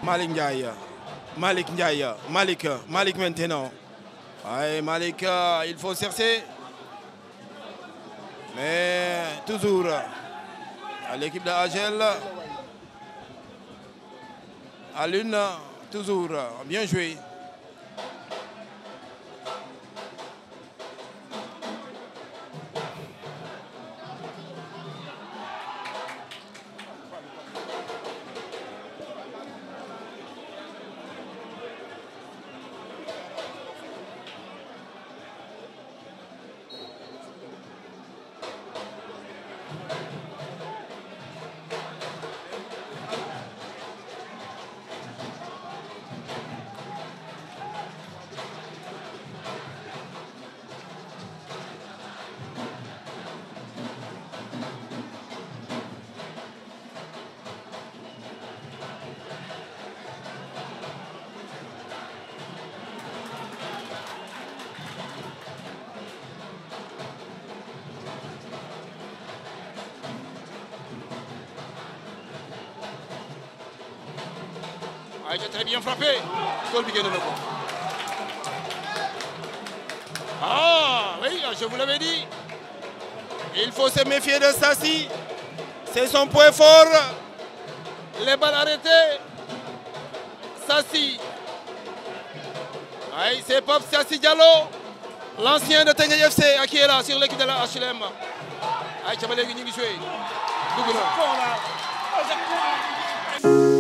Malick Ndiaye. Malick Ndiaye. Malick maintenant. Ouais, Malick, il faut chercher. Mais toujours à l'équipe de Agel. À l'une, toujours bien joué. Ah, il a très bien frappé. Ah oui, je vous l'avais dit. Il faut se méfier de Sassi. C'est son point fort. Les balles arrêtées. Sassi. Oui, c'est Pop Sassi Diallo. L'ancien de Teungueth FC qui est là sur l'équipe de la HLM. Aïe, tu vas les jouer.